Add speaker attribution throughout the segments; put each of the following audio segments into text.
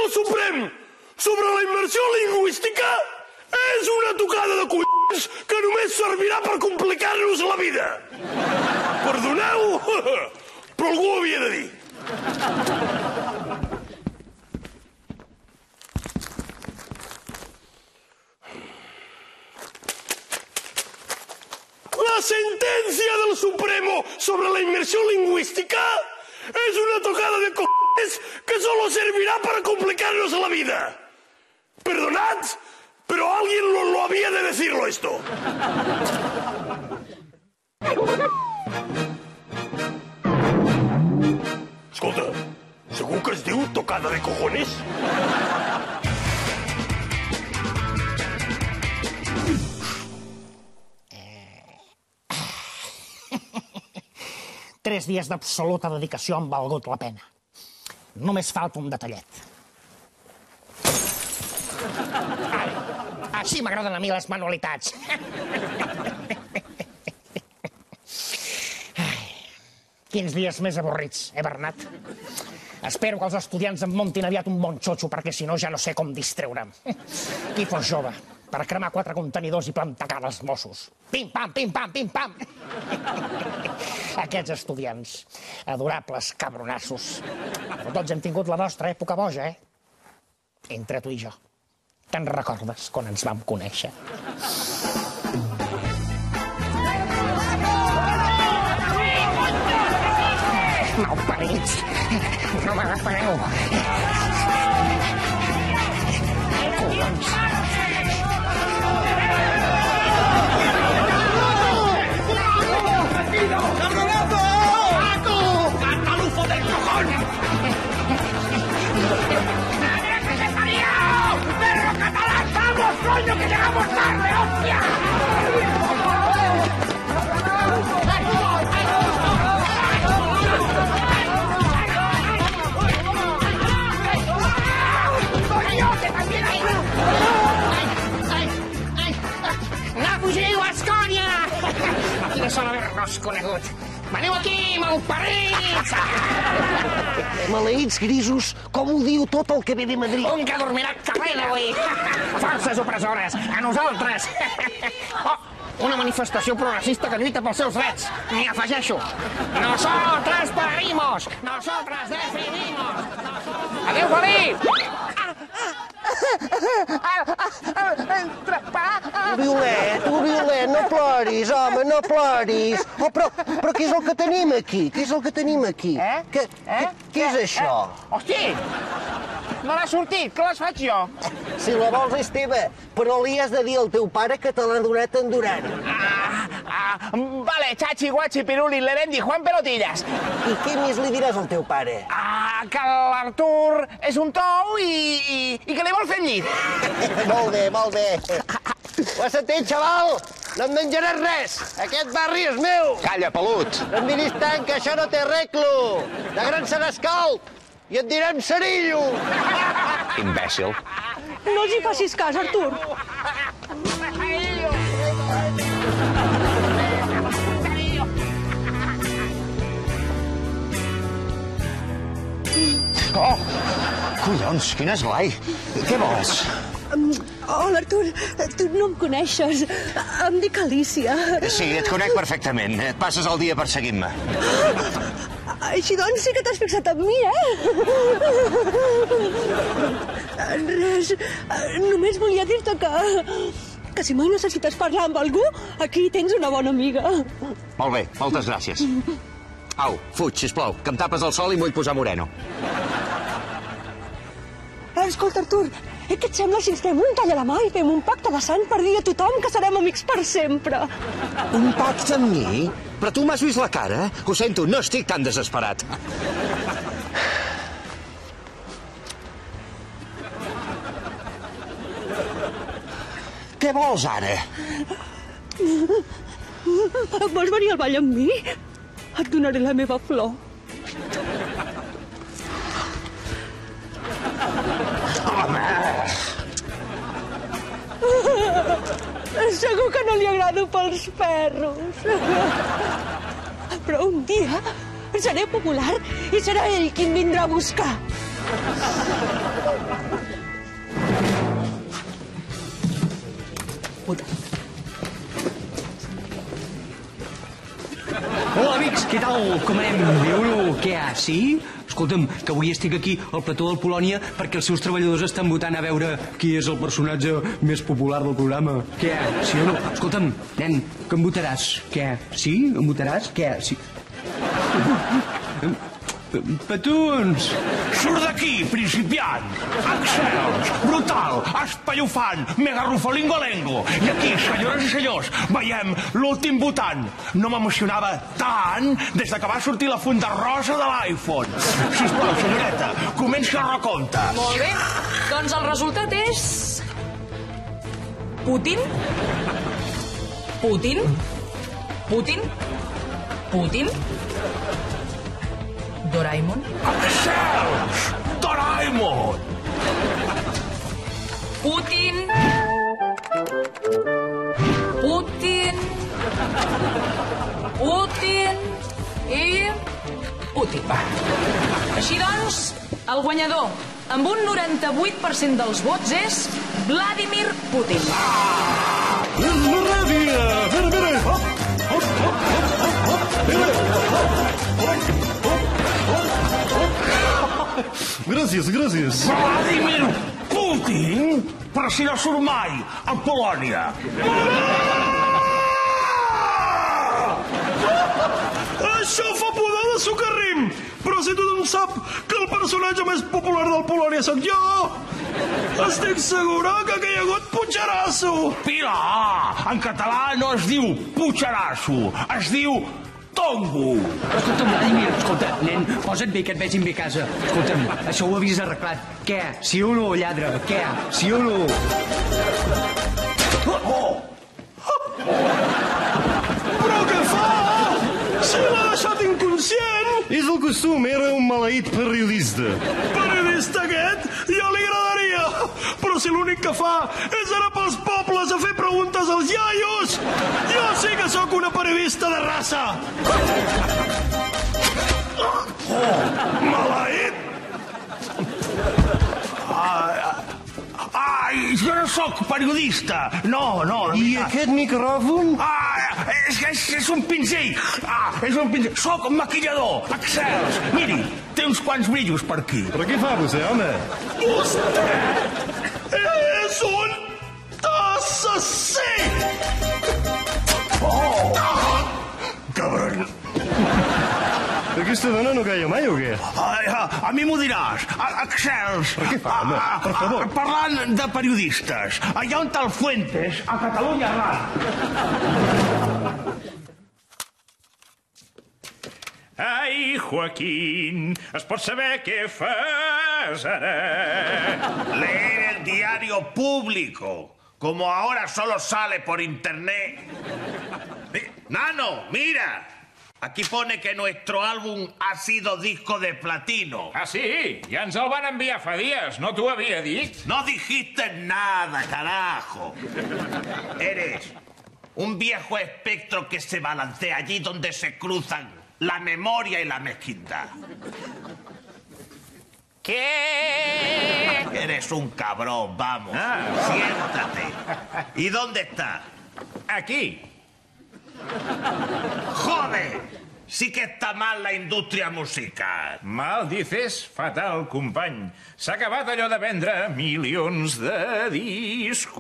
Speaker 1: del Suprem sobre la immersió lingüística és una tocada de collons que només servirà per complicar-nos la vida. Perdoneu, però algú ho havia de dir. La sentencia del Supremo sobre la inmersión lingüística es una tocada de cojones que solo servirá para complicarnos la vida. Perdonad, pero alguien lo había de decirlo esto. Escolta, segur que es diu tocada de cojones?
Speaker 2: 3 dies d'absoluta dedicació han valgut la pena. Només falta un detallet. Així m'agraden a mi les manualitats. Quins dies més avorrits, Bernat? Espero que els estudiants em muntin aviat un bon xotxo, perquè si no ja no sé com distreure'm. Qui fos jove per cremar 4 contenidors i plantar cara als Mossos. Pim-pam, pim-pam, pim-pam! Aquests estudiants, adorables cabronassos. Però tots hem tingut la nostra època boja, Entre tu i jo. Te'n recordes quan ens vam conèixer? Malparits! No m'agafareu! Collons!
Speaker 3: ¡Cabronazo! ¡Paco! ¡Catalufo del cojón! ¡Que se parió! ¡Perro catalán! ¡Vamos, coño, que llegamos tarde, hostia! ¡Coño, que también hay!
Speaker 2: No fugiu, escònia! A quina sort haver-nos conegut. Veniu aquí, malparits!
Speaker 4: Maleïts grisos, com ho diu tot el que ve de Madrid?
Speaker 2: Un que dormirà calent avui! Forces opressores, a nosaltres! Oh, una manifestació progressista que lluita pels seus drets. M'hi afegeixo. Nosotras parimos! Nosotras definimos! Adéu, Felip!
Speaker 4: Violet, no ploris, home, no ploris. Oh, però què és el que tenim aquí? Què és el que tenim aquí? Què és això?
Speaker 5: Hosti! No l'ha sortit, que les faig jo?
Speaker 4: Si la vols és teva, però li has de dir al teu pare que te l'ha donat en Duran.
Speaker 5: Vale, chachi, guachi, piruli, lerendi, Juan Pelotillas.
Speaker 4: I què més li diràs al teu pare?
Speaker 5: Que l'Artur és un tou i que li vol fer el llit.
Speaker 4: Molt bé, molt bé. Ho has sentit, xaval? No em menjaràs res. Aquest barri és meu.
Speaker 6: Calla, pelut.
Speaker 4: No em miris tant, que això no té arreglo. De gran serà escalp i et direm cerillo.
Speaker 6: Imbècil.
Speaker 7: No els hi facis cas, Artur.
Speaker 6: Oh, collons, quin esglai. Què vols?
Speaker 7: Hola, Artur. Tu no em coneixes. Em dic Alicia.
Speaker 6: Sí, et conec perfectament. Et passes el dia perseguint-me.
Speaker 7: Així doncs sí que t'has fixat en mi, Res. Només volia dir-te que si mai necessites parlar amb algú, aquí tens una bona amiga.
Speaker 6: Molt bé, moltes gràcies. Au, fuig, sisplau, que em tapes el sol i m'ho vull posar moreno.
Speaker 7: Escolta, Artur, què et sembla si ens fem un tall a la mà i fem un pacte de sang per dir a tothom que serem amics per sempre?
Speaker 6: Un pacte amb mi? Però tu m'has vist la cara? Ho sento, no estic tan desesperat. Què vols, ara?
Speaker 7: Vols venir al ball amb mi? Et donaré la meva flor.
Speaker 6: Home!
Speaker 7: Segur que no li agrado pels perros. Però un dia seré popular i serà ell qui em vindrà a buscar.
Speaker 8: Au, com anem? Déu-n'hi, què hi ha, sí? Escolta'm, que avui estic aquí al plató del Polònia perquè els seus treballadors estan votant a veure qui és el personatge més popular del programa. Què hi ha, sí o no? Escolta'm, nen, que em votaràs? Què hi ha, sí? Em votaràs? Què hi ha, sí? Petons!
Speaker 1: Surt d'aquí, principiant! Excels, brutal, espallofant, mega rufolingolengo. I aquí, senyores i senyors, veiem l'últim votant. No m'emocionava tant des que va sortir la funda rosa de l'iPhone. Sisplau, senyoreta, comenci el recompte.
Speaker 9: Molt bé, doncs el resultat és... Putin? Putin? Putin? Putin? Doraemon?
Speaker 1: Excels! Doraemon!
Speaker 9: Putin! Putin! Putin! I... Putin. Així doncs, el guanyador, amb un 98% dels vots, és Vladimir Putin.
Speaker 1: Gràcies. Vladimir Putin? Però si no surt mai a Polònia. Això fa pudor de socarrim! Però si tothom sap que el personatge més popular del Polònia sóc jo, estic segura que hi ha hagut Puigerasso! Pilar! En català no es diu Puigerasso, es diu Tongo!
Speaker 8: Escolta'm, Vladimir, escolta, nen, posa't bé, que et vegin bé a casa. Escolta'm, això ho havies arreglat. Què? Sí o no, lladre? Què? Sí o no?
Speaker 1: Però què fa? Si l'ha deixat inconscient!
Speaker 10: És el costum, era un maleït periodista.
Speaker 1: Periodista aquest? Ja li agradaria! Però si l'únic que fa és anar pels pobles a fer preguntes als iaios! Jo sí que sóc una periodista de raça! Maleït! Ai, jo no sóc periodista! No.
Speaker 10: I aquest micròfon?
Speaker 1: És un pinzell! És un pinzell! Soc maquillador! Excels! Miri, té uns quants brillos per aquí.
Speaker 10: Però què fa vostè, home?
Speaker 1: Vostè és un assassí! Cabron!
Speaker 10: Aquesta dona no calla mai o què?
Speaker 1: A mi m'ho diràs. Excels!
Speaker 10: Però què fa, home? Per favor.
Speaker 1: Parlant de periodistes, allà on tal Fuentes, a Catalunya Ràdio.
Speaker 11: Ai, Joaquín, es pot saber què fas ara?
Speaker 1: Leer el diario público, como ahora solo sale por internet. Nano, mira. Aquí pone que nuestro álbum ha sido disco de platino.
Speaker 11: Ah, sí? Ja ens el van enviar fa dies, no t'ho havia dit?
Speaker 1: No dijiste nada, carajo. Eres un viejo espectro que se balancea allí donde se cruzan la memoria y la mezquindad.
Speaker 11: ¿Qué?
Speaker 1: Eres un cabrón, vamos. Siéntate. ¿Y dónde está?
Speaker 11: Aquí.
Speaker 1: ¡Joder! Sí que està mal la indústria musical.
Speaker 11: Mal dices, fatal, company. S'ha acabat allò de vendre milions de discos.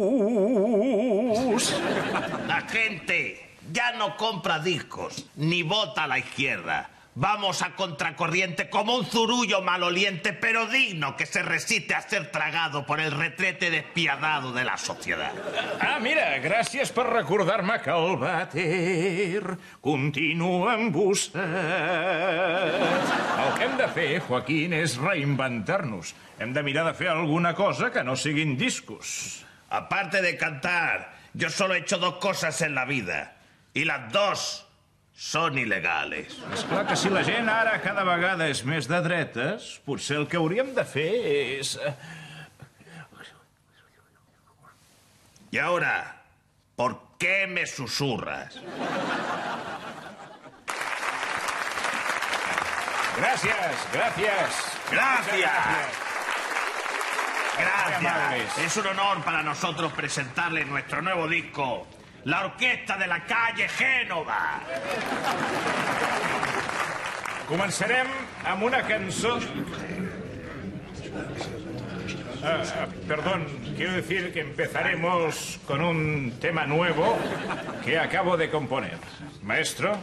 Speaker 1: La gente ya no compra discos, ni vota a la izquierda. Vamos a contracorriente como un zurullo maloliente, pero digno, que se resiste a ser tragado por el retrete despiadado de la sociedad.
Speaker 11: Ah, mira, gràcies per recordar-me que el vàter continua embussat. El que hem de fer, Joaquín, és reinventar-nos. Hem de mirar de fer alguna cosa que no siguin discos.
Speaker 1: Aparte de cantar, yo solo he hecho 2 cosas en la vida. Y las 2 són il·legales.
Speaker 11: És clar que si la gent ara cada vegada és més de dretes, potser el que hauríem de fer és...
Speaker 1: Y ahora, ¿por qué me susurras?
Speaker 11: Gracias.
Speaker 1: Gracias. Es un honor para nosotros presentarles nuestro nuevo disco,
Speaker 3: la orquesta de la calle Génova.
Speaker 11: Començarem amb una cançó... Perdón, quiero decir que empezaremos con un tema nuevo que acabo de componer. Maestro.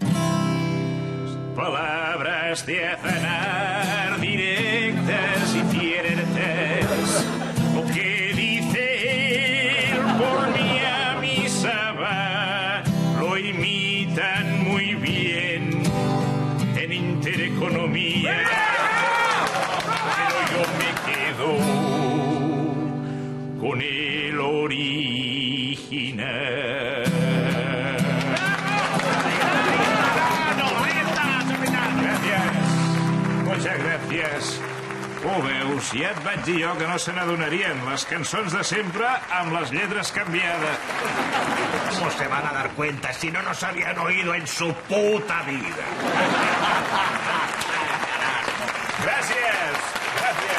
Speaker 11: Palabras de aznar directas y ciertas. Lo que dice él por mí a misa va. Lo imitan muy bien en Intereconomía. Pero yo me quedo con el original. Muchas gràcies. Ho veus, ja et vaig dir jo que no se n'adonarien. Les cançons de sempre amb les lletres canviades.
Speaker 3: ¿Cómo se van a dar cuenta si no nos habían oído en su puta vida?
Speaker 11: Gràcies. Gràcies.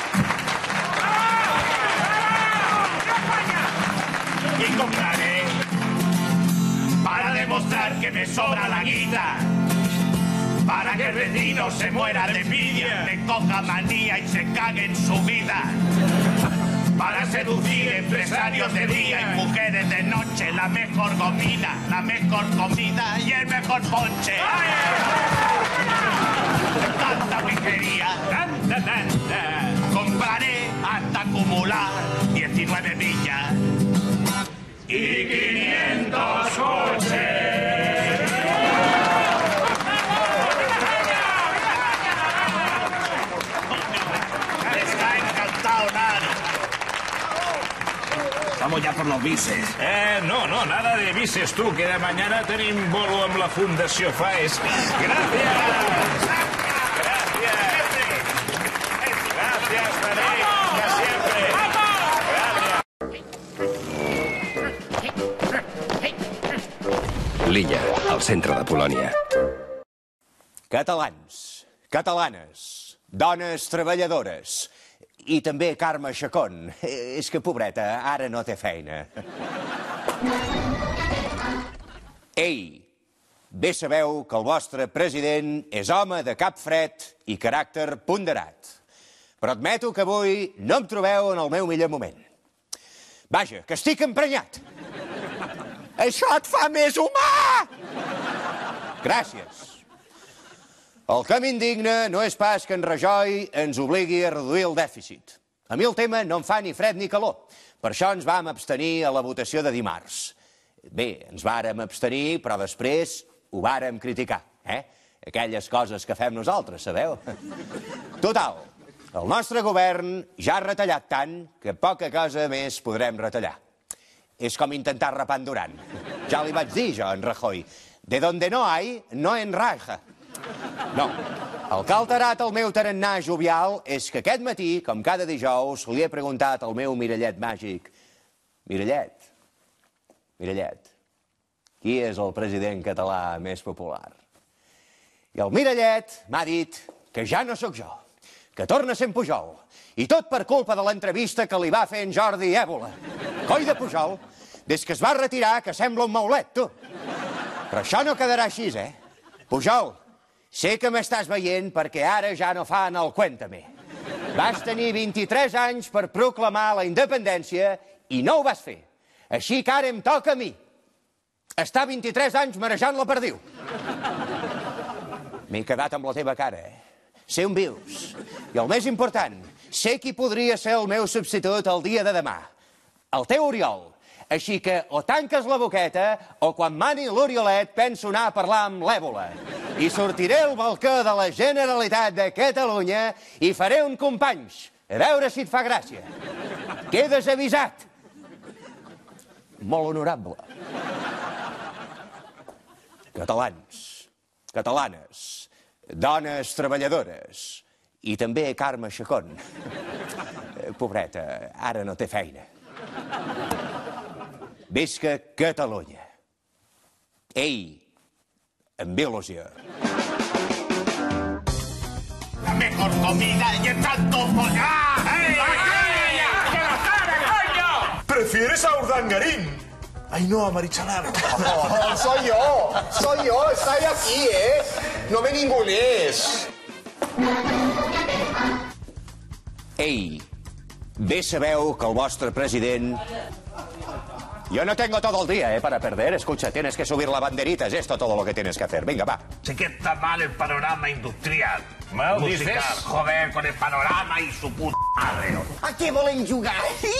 Speaker 3: Y compraré para demostrar que me sobra la guita. Para que el vecino se muera de envidia, le coja manía y se cague en su vida. Para seducir empresarios de día y mujeres de noche, la mejor gomina, la mejor comida y el mejor ponche. Tanta piquería, tanta. Compraré hasta acumular 19 villas y 500 coches.
Speaker 12: Vamos ya por los bises.
Speaker 11: No, nada de bises, tu, que de mañana tenim bolo amb la Fundació FAES. Gràcies! Gràcies, Toni, de sempre.
Speaker 13: L'illa, al centre de Polònia.
Speaker 6: Catalans, catalanes, dones treballadores i també Carme Chacón. És que, pobreta, ara no té feina. Ei, bé sabeu que el vostre president és home de cap fred i caràcter ponderat. Però admeto que avui no em trobeu en el meu millor moment. Vaja, que estic emprenyat. Això et fa més humà! Gràcies. El que m'indigna no és pas que en Rajoy ens obligui a reduir el dèficit. A mi el tema no em fa ni fred ni calor. Per això ens vam abstenir a la votació de dimarts. Bé, ens vàrem abstenir, però després ho vàrem criticar. Aquelles coses que fem nosaltres, sabeu? Total, el nostre govern ja ha retallat tant que poca cosa més podrem retallar. És com intentar rapar en Duran. Ja li vaig dir jo a en Rajoy. De donde no hay, no en raja. No, el que ha alterat el meu tarannà jovial és que aquest matí, com cada dijous, li he preguntat al meu mirallet màgic: Mirallet, qui és el president català més popular? I el mirallet m'ha dit que ja no sóc jo, que torna a ser en Pujol, i tot per culpa de l'entrevista que li va fer en Jordi Évole. Coi de Pujol, des que es va retirar, que sembla un maulet, tu. Però això no quedarà així, Pujol, sé que m'estàs veient perquè ara ja no fan el Cuéntame. Vas tenir 23 anys per proclamar la independència i no ho vas fer. Així que ara em toca a mi estar 23 anys marejant la perdiu. M'he quedat amb la teva cara, Sé on vius. I el més important, sé qui podria ser el meu substitut el dia de demà. El teu Oriol. Així que o tanques la boqueta o quan mani l'Oriolet penso anar a parlar amb l'Ébola. I sortiré al balcó de la Generalitat de Catalunya i faré un companys. A veure si et fa gràcia. Quedes avisat. Molt honorable. Catalans, catalanes, dones treballadores i també Carme Chacón. Pobreta, ara no té feina. Visca Catalunya. Ei, amb il·lusió.
Speaker 3: La mejor comida y el tanto pollar.
Speaker 1: ¿Prefieres a Urdangarín?
Speaker 3: Ainhoa Marichalar.
Speaker 14: Oh, soy yo, estoy aquí, No me ningunees.
Speaker 6: Ei, bé sabeu que el vostre president... Yo no tengo todo el día, para perder. Escucha, tienes que subir la banderita, es esto todo lo que tienes que hacer. Venga, va.
Speaker 3: Sé que está mal el panorama industrial.
Speaker 11: Mal,
Speaker 3: musical.
Speaker 11: dices?
Speaker 3: Joder, con el panorama y su puta madre.
Speaker 5: A què volen jugar?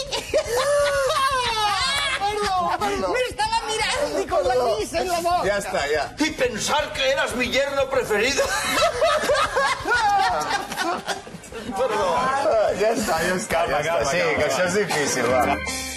Speaker 5: Perdó. Me estaba mirando y con la risa en la boca.
Speaker 14: Ya está, ya.
Speaker 3: Y pensar que eras mi yerno preferido.
Speaker 14: Perdó. Ja està. Sí, que això és difícil, va.